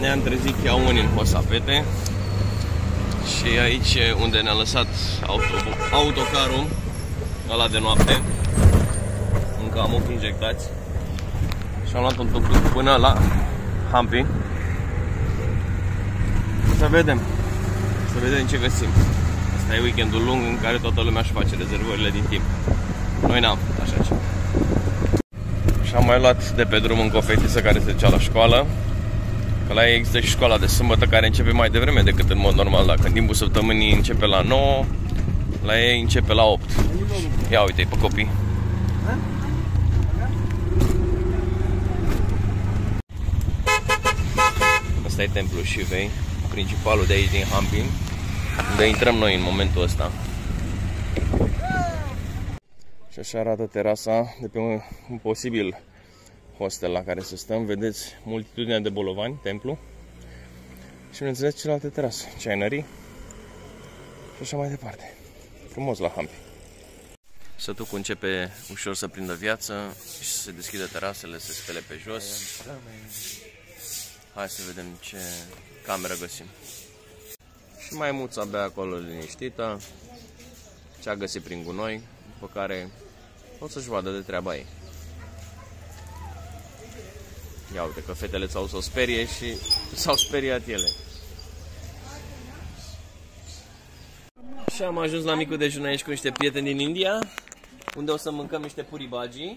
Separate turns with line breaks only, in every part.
Ne-am trezit chiauni în Hosapete. Și aici e unde ne-a lăsat autocarul ăla de noapte. Încă am 8 injectați. Și am luat un tuk-tuk până la Hampi. Să vedem ce găsim. Asta e weekendul lung în care toată lumea își face rezervările din timp. Noi n-am așa ceva. Și am mai luat de pe drum încă o fetiță care se ducea la școală. Că la ei există și școala de sâmbătă care începe mai devreme decât în mod normal. Dacă în timpul săptămânii începe la 9, la ei începe la 8. Ia uite-i pe copii. Asta e templul Shivei, principalul de aici din Hampi, unde intrăm noi în momentul ăsta. Și așa arată terasa de pe un posibil hostel la care să stăm. Vedeți multitudinea de bolovani, templu. Și bineînțeles celelalte terase, ceanării și așa mai departe. Frumos la Hampi. Sătucul începe ușor să prindă viață și să se deschidă terasele, să se spele pe jos. Hai să vedem ce cameră găsim. Și maimuța abia acolo liniștită, ce-a găsit prin gunoi, după care pot să-și vadă de treaba ei. Ia uite că fetele s-au să o sperie și s-au speriat ele. Și am ajuns la micul dejun aici cu niște prieteni din India, unde o să mâncăm niște puri bhaji.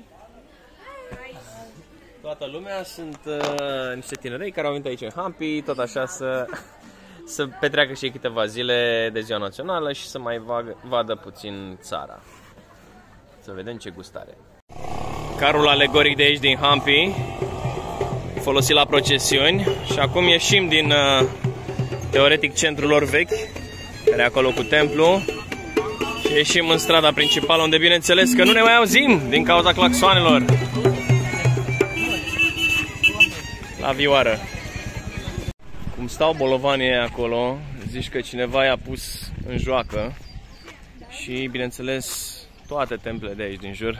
Toată lumea sunt niște tinerei care au venit aici în Hampi, tot așa să petreacă și câteva zile de ziua națională și să mai vadă puțin țara. Să vedem ce gustare. Carul alegoric de aici din Hampi, folosit la procesiuni, și acum ieșim din teoretic centrul lor vechi, care e acolo cu templu, și ieșim în strada principală, unde bineînțeles că nu ne mai auzim din cauza claxoanelor. La vioară. Cum stau bolovanii acolo, zici că cineva i-a pus în joacă. Și bineînțeles toate templele de aici din jur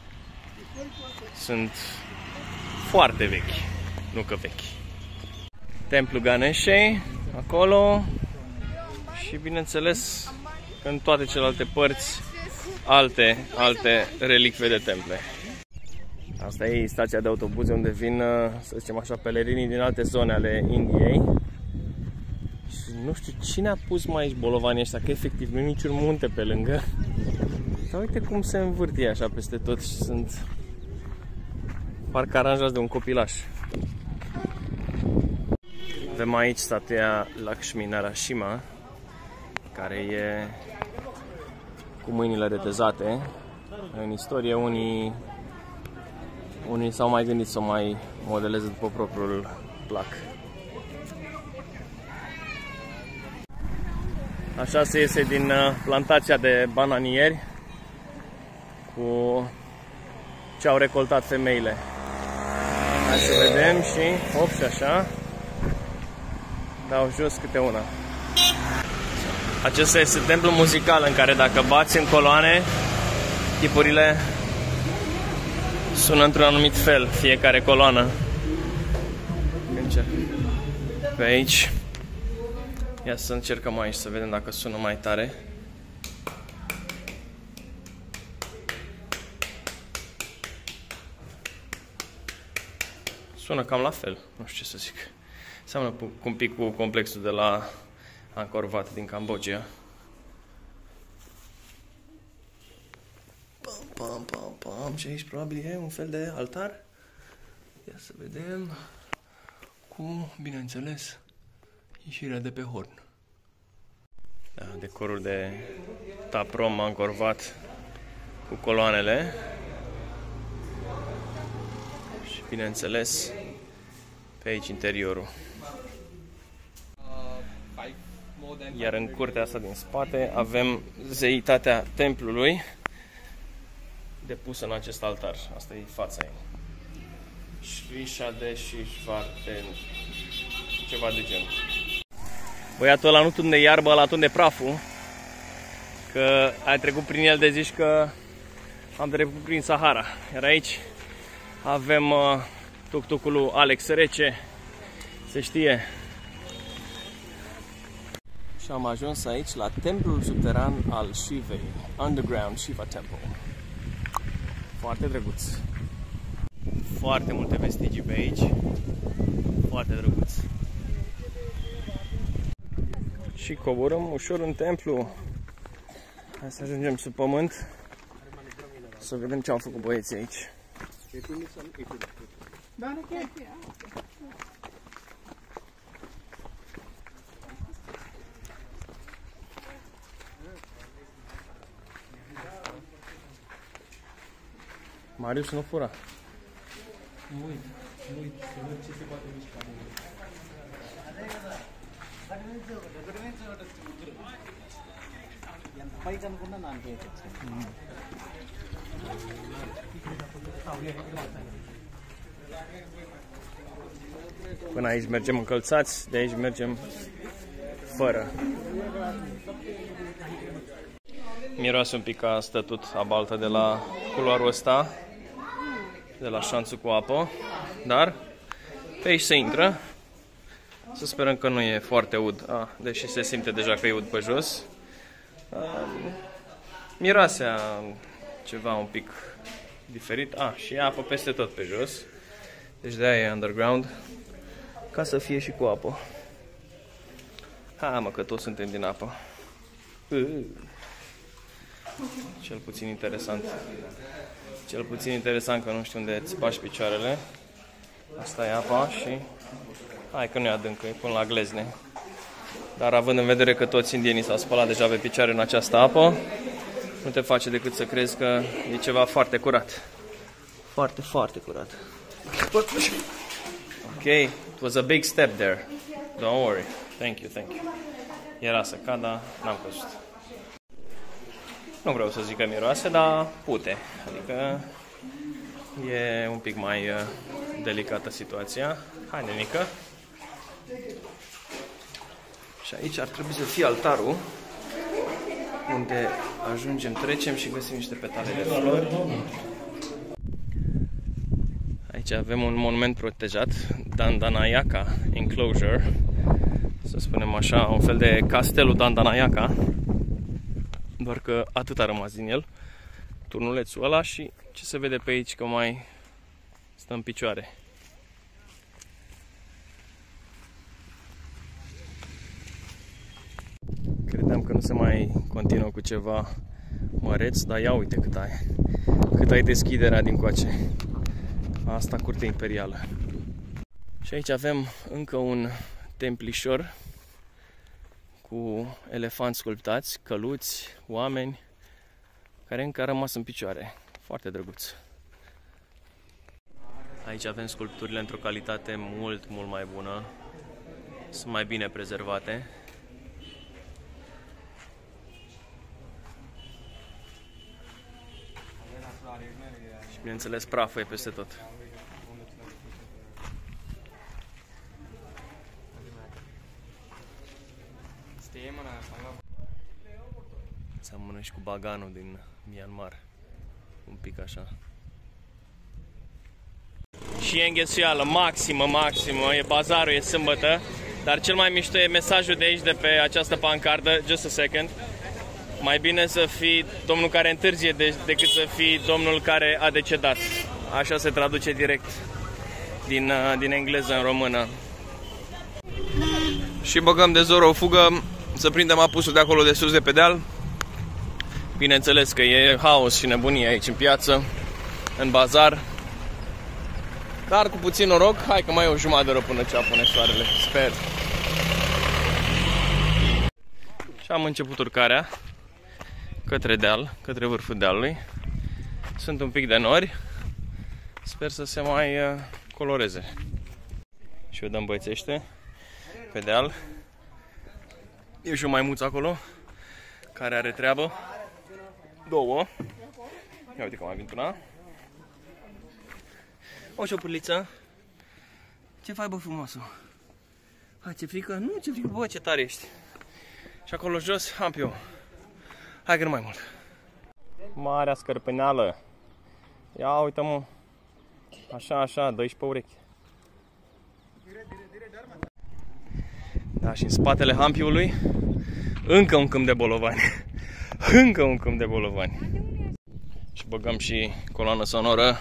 sunt foarte vechi, nu că vechi. Templul Ganeshei acolo și bineînțeles în toate celelalte părți alte relicve de temple. Asta e stația de autobuze unde vin, să zicem așa, pelerinii din alte zone ale Indiei. Și nu știu cine a pus mai aici bolovanii ăștia, că efectiv nu e niciun munte pe lângă. Dar uite cum se învârtie așa peste tot și sunt parcă aranjați de un copilaș. Avem aici statuia Lakshmi Narasimha, care e cu mâinile retezate. În istorie unii s-au mai gândit să o mai modeleze după propriul plac. Așa se iese din plantația de bananieri cu ce au recoltat femeile. Hai să vedem și hop, și așa dau jos câte una. Acesta este templul muzical în care dacă bați în coloane, tipurile sună într-un anumit fel, fiecare coloană. Încerc pe aici. Ia să încercăm aici să vedem dacă sună mai tare. Sună cam la fel, nu știu ce să zic. Seamănă un pic cu complexul de la Angkor Wat din Cambodgia. Pam. Și aici probabil e un fel de altar. Ia să vedem. Cu, bineînțeles, ieșirea de pe horn. Da, decorul de taprom Angkor Wat cu coloanele. Și bineînțeles pe aici interiorul. Iar în curtea asta din spate avem zeitatea templului depusă în acest altar. Asta e fața ei. Shri Shadeshishvarten, ceva de genul. Băiatul ăla nu tunde iarbă, ăla tunde praful. Că ai trecut prin el de zici că am trecut prin Sahara. Iar aici avem tuk-tucul lui Alex Rece. Se știe. Și am ajuns aici la templul subteran al Shivei, Underground Shiva Temple. Foarte drăguț. Foarte multe vestigii pe aici. Foarte drăguț. Și coborăm ușor în templu. Hai să ajungem sub pământ. Să vedem ce au făcut băieții aici. Marius, nu fura.
Nu uit, să văd ce se poate mișca.
Până aici mergem încălțați, de aici mergem fără. Miroase un pic ca stătut a baltă de la culoarul ăsta, de la șanțul cu apă, dar pe aici se intră. Să sperăm că nu e foarte ud, deși se simte deja că e ud pe jos. Miroasea ceva un pic diferit. Și e apă peste tot pe jos. Deci de-aia e underground, ca să fie și cu apă. Mă, că toți suntem din apă. Cel puțin interesant. Cel puțin interesant că nu știu unde îți bași picioarele. Asta e apa și... Hai că nu e adâncă, e până la glezne. Dar având în vedere că toți indienii s-au spălat deja pe picioare în această apă, nu te face decât să crezi că e ceva foarte curat. Foarte, foarte curat. Ok, it was a big step there. Don't worry. Thank you, thank you. Era să cad, dar n-am căzut. Nu vreau să zic că miroase, dar pute. Adică e un pic mai delicată situația. Hai, nenică. Și aici ar trebui să fie altarul, unde ajungem, trecem și găsim niște petale de flori. Aici avem un monument protejat, Dandanayaka Enclosure, să spunem așa, un fel de castelul Dandanayaka, doar că atât a rămas din el, turnulețul ăla, și ce se vede pe aici că mai stă în picioare. Credeam că nu se mai continuă cu ceva măreț, dar ia uite cât ai deschiderea din coace. Asta curtea imperială. Și aici avem încă un templișor cu elefanți sculptați, căluți, oameni care încă au rămas în picioare. Foarte drăguț. Aici avem sculpturile într-o calitate mult mai bună. Sunt mai bine prezervate. Și bineînțeles praful e peste tot. Seamănă și cu baganul din Myanmar. Un pic așa. Și e înghesuială maximă, e bazarul, e sâmbătă. Dar cel mai mișto e mesajul de aici, de pe această pancardă. Just a second. Mai bine să fii domnul care întârzie decât să fii domnul care a decedat. Așa se traduce direct din engleză în română. Și băgăm de zor o fugă să prindem apusul de acolo de sus de pe deal. Bineînțeles că e haos și nebunie aici în piață, în bazar. Dar cu puțin noroc, hai că mai e o jumătate de oră până ce apune soarele, sper. Și am început urcarea către deal, către vârful dealului. Sunt un pic de nori. Sper să se mai coloreze. Și o dăm băiețește pe deal. E și o maimuță acolo care are treabă. Două. Ia uite că mai vin una. O șopârliță. Ce faci, bă, frumoasă? Hai, ce frică? Nu, ce frică, bă, ce tare ești. Și acolo jos am pe eu. Hai că nu mai mult. Marea scărpâneală. Ia uite, mă. Așa, dă-i și pe urechi. Da, și în spatele hampiului încă un câmp de bolovani. Încă un câmp de bolovani. Și băgăm și coloană sonoră.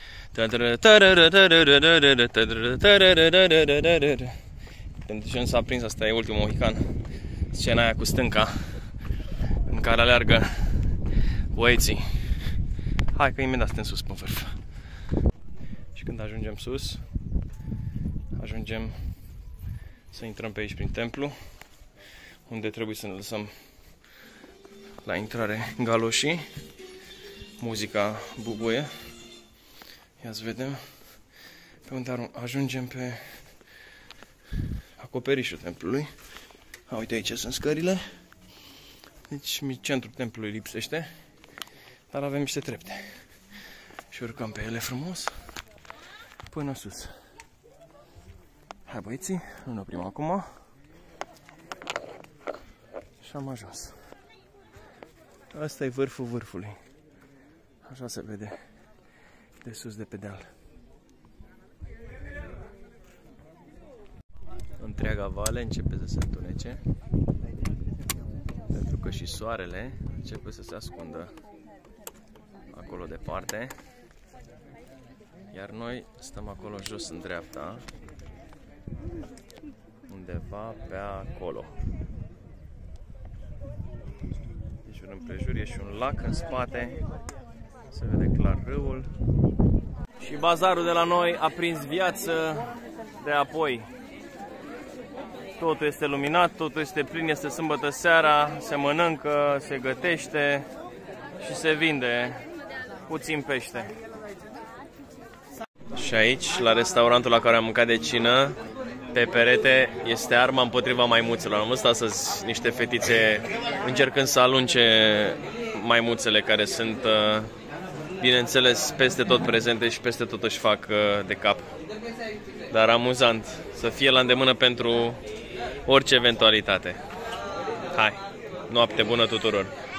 Pentru ce nu s-a prins, asta e ultimul mohican. Scena aia cu stânca în care aleargă băieții. Hai că imediat suntem sus pe vârf. Și când ajungem sus, ajungem să intrăm pe aici prin templu, unde trebuie să ne lăsăm la intrare galoșii. Muzica bubuie. Ia să vedem pe unde ajungem, pe acoperișul templului. Uite, aici sunt scările. Deci centrul templului lipsește, dar avem niște trepte. Și urcăm pe ele frumos până sus. Hai băieții, nu ne oprim acum. Și am ajuns. Asta e vârful vârfului. Așa se vede de sus de pe deal. Întreaga vale începe să se întunece, pentru că și soarele începe să se ascundă acolo departe. Iar noi stăm acolo jos în dreapta, undeva pe acolo. Deci în împrejur e și un lac în spate, se vede clar râul. Și bazarul de la noi a prins viață de apoi. Totul este luminat, totul este plin, este sâmbătă seara, se mănâncă, se gătește și se vinde puțin pește. Și aici, la restaurantul la care am mâncat de cină, pe perete este arma împotriva maimuțelor. Am văzut astăzi niște fetițe încercând să alunce maimuțele care sunt, bineînțeles, peste tot prezente și peste tot își fac de cap. Dar amuzant, să fie la îndemână pentru orice eventualitate. Hai, noapte bună tuturor!